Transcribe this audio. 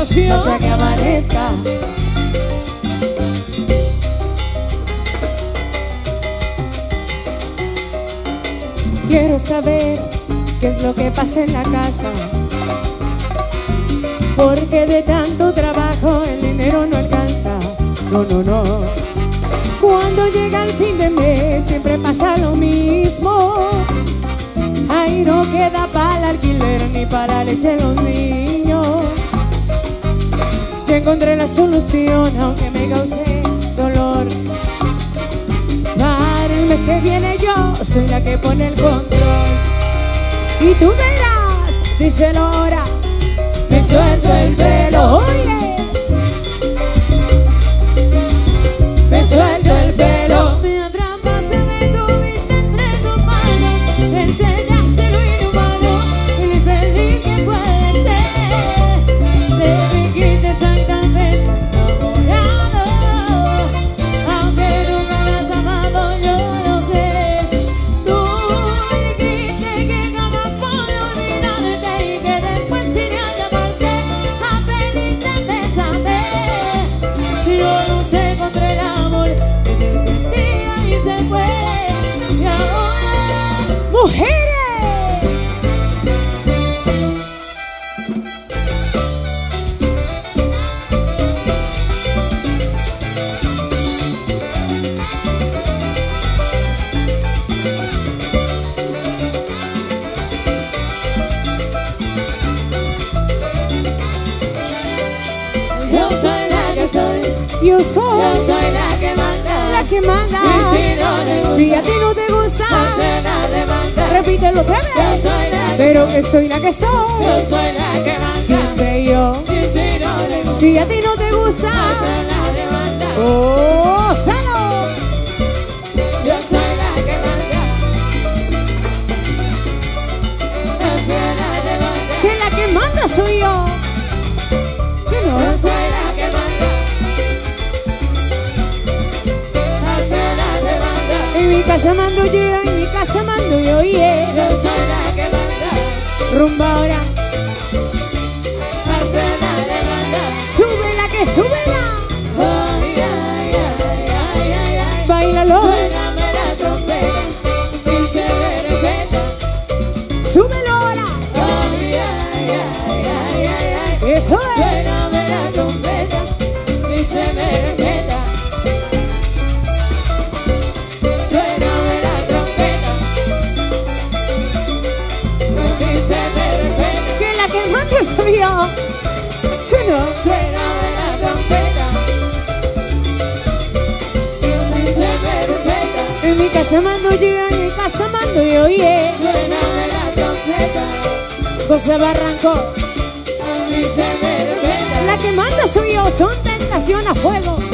emoción hasta que amanezca. Quiero saber qué es lo que pasa en la casa, porque de tanto trabajo el dinero no alcanza. No, no, no. Cuando llega el fin de mes siempre pasa lo mismo. Ahí no queda para el alquiler ni para la leche de los niños. Ya encontré la solución, aunque me cause dolor. Para el mes que viene yo soy la que pone el control. Y tú verás, díselo ahora, me suelto el pelo, oye. Me suelto el pelo. Me atrapaste, me tuviste entre tus manos, me enseñaste lo inhumano y lo infeliz que puede ser. Me dijiste exactamente enamorado, aunque nunca me has amado, yo lo sé. Tú dijiste que jamás puedo olvidarte y que después iré a llamarte a pedirte de saber si yo luché contra el amor desde el día y se fue. Y ahora, mujeres, Yo soy la que soy, yo soy yo soy la que manda. la que manda. Y si no le gusta, Si a ti no te gusta, no se la demanda. repítelo otra Yo vez. soy la que Pero soy, que soy la que yo soy, soy la que manda. siempre yo. Y si no le gusta, Si a ti no te no gusta, se la demanda. ¡oh, sano! Yo soy la que manda. No se la demanda. Que la que manda soy yo. ¿Sí, Yo no? soy la que manda. No se la demanda. En mi casa mando yo, en mi casa mando yo, yeah. Yo soy la que manda. Rumba ahora, No se la demanda. súbela que súbela. Ay, ay, ay, ay, ay, ay. Báilalo, Suéname la trompeta y se me respeta. súbelo ahora. Ay, ay, ay, ay, ay, ay. Eso es. Suéname la trompeta y se me respeta. Suéname la trompeta y se me respeta. Que la que manda soy yo. ¿Sí, no? Suéname la trompeta y se me respeta. En mi casa mando yo, en mi casa mando yo, yeah. Suéname la trompeta José Barranco, y se me respeta. la que manda soy yo, son tentación a fuego.